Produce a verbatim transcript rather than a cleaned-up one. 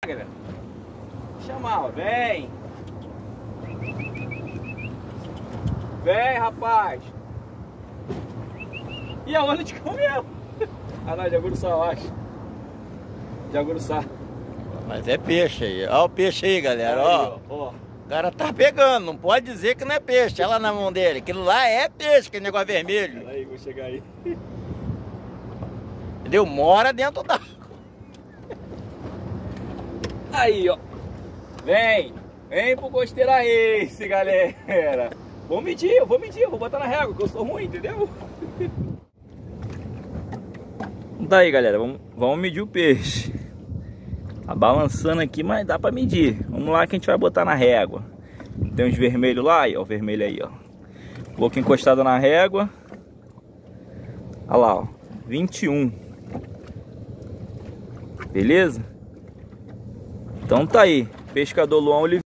galera. Chamar, ó. Vem. Vem, rapaz. E aonde te comeu? Ah, não, Jaguruçá, eu acho. Jaguruçá. Mas é peixe aí. Olha o peixe aí, galera. Aí, ó. ó, ó. O cara tá pegando. Não pode dizer que não é peixe. Olha lá na mão dele. Aquilo lá é peixe, aquele negócio vermelho. Aí, vou chegar aí. Entendeu? Mora dentro d'água. Aí, ó. Vem. Vem pro Costeira Ace, galera. Vou medir, eu vou medir, eu vou botar na régua, que eu sou ruim, entendeu? Daí, galera, vamos, vamos medir o peixe. Tá balançando aqui, mas dá pra medir. Vamos lá que a gente vai botar na régua. Tem uns vermelhos lá, aí, ó, o vermelho aí, ó. Boca encostada na régua. Olha lá, ó, vinte e um. Beleza? Então tá aí, pescador Luan Oliveira.